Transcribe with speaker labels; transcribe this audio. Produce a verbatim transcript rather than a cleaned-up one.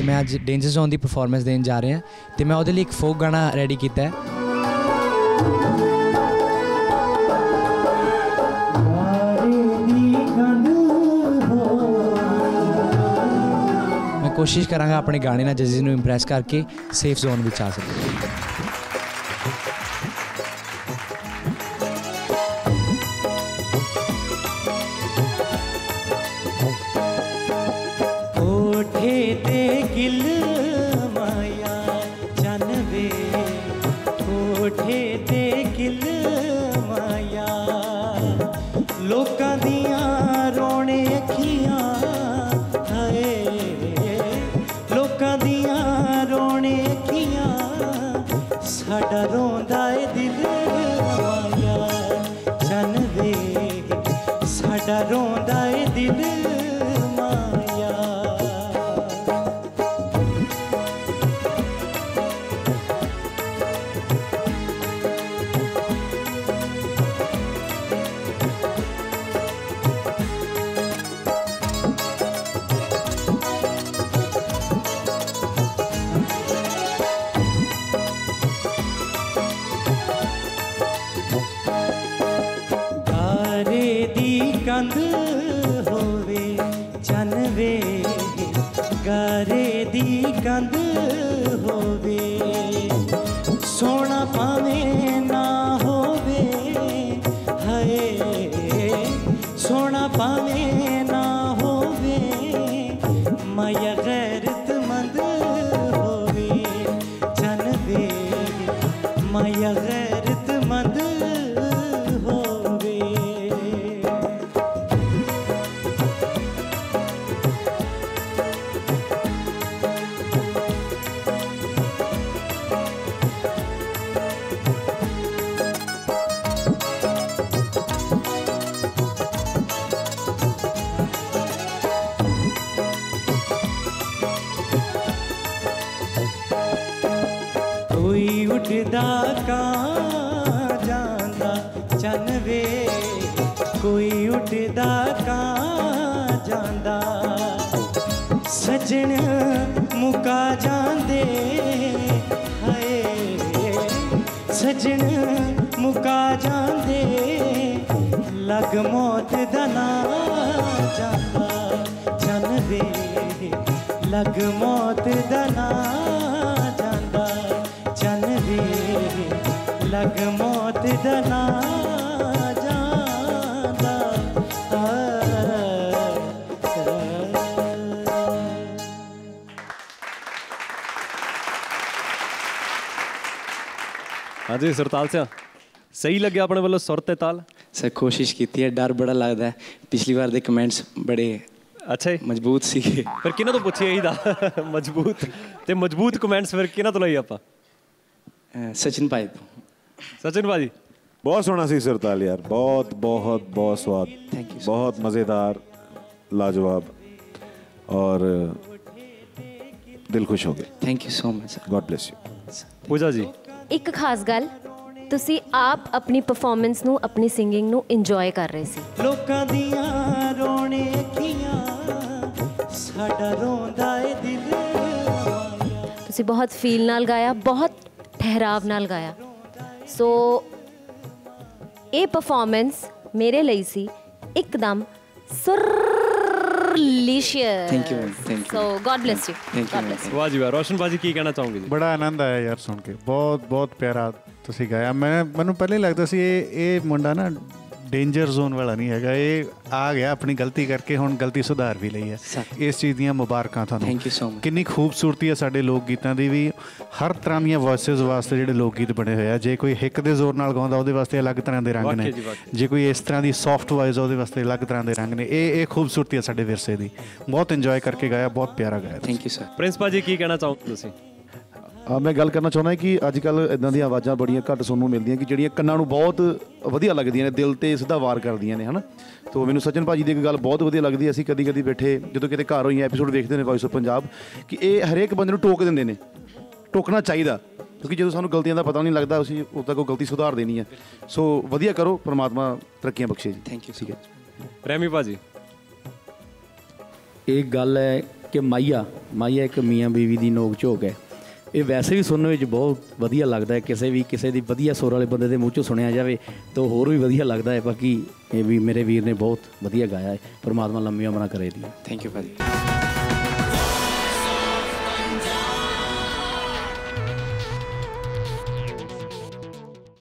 Speaker 1: मैं अज danger zone की परफॉर्मेंस देन जा रहा तो मैं वो एक फोक गाना रेडी किया है। मैं कोशिश कराँगा अपने गाने ना जजेस को इंप्रैस करके सेफ जोन में आ सकूँ।
Speaker 2: गिल माया जानवे कोठे ते गिल माया लोकां दियां रोने अखियां हाय लोकां दियां रोने अखियां साडा रोंदा ए दिल माया जानवे साडा रोंदा ए दिल कंद होवे जानवे गारे दी कंद होवे सोना पावे ना होवे हाय सोना पावे ना होवे माया गैरतमंद होवे जानवे माया गैरतमंद कोई उठदा कां जांदा चनवे कोई उठदा कां जांदा सजन मुका जांदे हाय सजन मुका जांदे लग मौत दा ना जांदा चनवे लग मौत दा ना लग मौत दना जांदा
Speaker 3: हाँ जी सरताल से सही लगे अपने वालों सुर ते ताल
Speaker 1: सर कोशिश की है डर बड़ा लगता है पिछली बार दे कमेंट्स बड़े
Speaker 3: अच्छा
Speaker 1: मजबूत सी
Speaker 3: फिर किन्हों तो पूछिए यही था मजबूत ते मजबूत कमेंट्स फिर किन्हों तो लाई आप
Speaker 1: सचिन भाई तो
Speaker 3: सचिन भाजी
Speaker 4: बहुत सोहना सी सरताल यार बहुत बहुत बहुत स्वाद
Speaker 1: थैंक यू
Speaker 4: बहुत मज़ेदार लाजवाब और दिल खुश हो गए
Speaker 1: thank you so much
Speaker 4: God bless you
Speaker 3: Puja ji
Speaker 5: एक खास गल तुसी आप अपनी परफॉर्मेंस नू अपनी सिंगिंग नू इंजॉय कर रहे सी
Speaker 2: लोकां दियां रोने अखियां साडा रोंदा ए दिल
Speaker 5: तुसी बहुत फील नाल गाया बहुत ठहराव नाल गाया सो ये परफॉर्मेंस मेरे लिए सी एकदम सुरलिशियस
Speaker 1: thank you thank you
Speaker 5: so God bless you
Speaker 1: God bless
Speaker 3: वाह जी वाह रोशन भाजी की कहना चाहोगे जी
Speaker 6: बड़ा आनंद आया यार सुन के बहुत बहुत प्यारा तुसी गाया मैं मैनू पहले लगता सी ये ये मुंडा ना डेंजर जोन वाला नहीं है ये आ गया अपनी गलती करके हुण गलती सुधार भी लई है इस चीज़ दियां मुबारकां तुहानूं
Speaker 1: थैंक यू सो मच
Speaker 6: कितनी खूबसूरती है साडे लोक गीतां दी भी हर तरह दियां वॉइसिस वास्ते जिहड़े लोक गीत बने हुए हैं जे कोई हिक दे जोर नाल गाउंदा उहदे वास्ते अलग तरह दे रंग ने जे कोई इस तरह की सॉफ्ट वॉइस उहदे वास्ते अलग तरह दे रंग ने ये ये खूबसूरती है साडे विरसे दी बहुत इंजॉय करके गाया बहुत प्यारा गाया
Speaker 1: थैंक यू सर
Speaker 3: प्रिंस भाजी की कहना चाहोगे तुसीं
Speaker 4: हाँ मैं गल करना चाਹੁੰਦਾ कि अजकल इदां दी आवाज़ां बड़ियां घट सुनने ਨੂੰ मिलदियां कि ਜਿਹੜੀਆਂ ਕੰਨਾਂ ਨੂੰ बहुत ਵਧੀਆ ਲੱਗਦੀਆਂ ਨੇ ਦਿਲ ਤੇ ਸਿੱਧਾ ਵਾਰ ਕਰਦੀਆਂ ਨੇ ਹਨਾ तो ਮੈਨੂੰ ਸਚਨ ਭਾਜੀ ਦੀ ਇੱਕ ਗੱਲ ਬਹੁਤ ਵਧੀਆ ਲੱਗਦੀ ਅਸੀਂ ਕਦੀ ਕਦੀ ਬੈਠੇ ਜਦੋਂ ਕਿਤੇ ਘਰ ਹੋਈਆਂ ਐਪੀਸੋਡ ਵੇਖਦੇ ਨੇ ਵੌਇਸ ਆਫ ਪੰਜਾਬ ਕਿ ਇਹ ਹਰੇਕ ਬੰਦੇ ਨੂੰ ਟੋਕ ਦਿੰਦੇ ਨੇ ਟੋਕਣਾ ਚਾਹੀਦਾ ਕਿਉਂਕਿ ਜਦੋਂ ਸਾਨੂੰ ਗਲਤੀਆਂ ਦਾ ਪਤਾ ਨਹੀਂ ਲੱਗਦਾ ਅਸੀਂ ਉਦੋਂ ਤੱਕ ਉਹ ਗਲਤੀ ਸੁਧਾਰ ਦੇਣੀ ਹੈ ਸੋ ਵਧੀਆ ਕਰੋ ਪਰਮਾਤਮਾ ਤਰੱਕੀਆਂ ਬਖਸ਼ੇ ਜੀ
Speaker 1: ਥੈਂਕ ਯੂ
Speaker 4: ਠੀਕ ਹੈ
Speaker 3: ਰੈਮੀ ਭਾਜੀ
Speaker 7: एक गल है ਕਿ ਮਾਈਆ ਮਾਈਆ ਇੱਕ ਮੀਆਂ ਬੀਵੀ ਦੀ ਨੋਕ ਝੋਕ ਹੈ। ਇਹ ਵੈਸੇ ਵੀ ਸੁਣਨ ਵਿੱਚ ਬਹੁਤ ਵਧੀਆ ਲੱਗਦਾ ਹੈ, ਕਿਸੇ ਵੀ ਕਿਸੇ ਦੀ ਵਧੀਆ ਸੁਰ ਵਾਲੇ ਬੰਦੇ ਦੇ ਮੂੰਹ 'ਚੋਂ ਸੁਣਿਆ ਜਾਵੇ ਤਾਂ ਹੋਰ ਵੀ ਵਧੀਆ ਲੱਗਦਾ ਹੈ। ਬਾਕੀ ਇਹ ਵੀ ਮੇਰੇ ਵੀਰ ਨੇ ਬਹੁਤ ਵਧੀਆ ਗਾਇਆ ਹੈ, ਪਰਮਾਤਮਾ ਲੰਮੀਆਂ ਉਮਰਾਂ ਕਰੇ ਦੀ।
Speaker 1: ਥੈਂਕ ਯੂ ਭਾਜੀ।